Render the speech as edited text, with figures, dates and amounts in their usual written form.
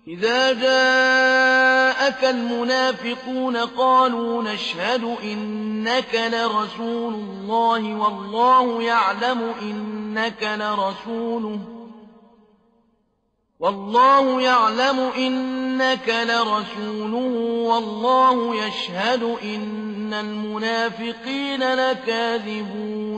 إذا جاءك المنافقون قالوا نشهد إنك لرسول الله والله يعلم إنك لرسوله والله يشهد إن المنافقين لكاذبون